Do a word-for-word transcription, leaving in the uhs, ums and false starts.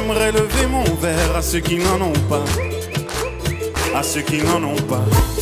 j'aimerais lever mon verre à ceux qui n'en ont pas, à ceux qui n'en ont pas.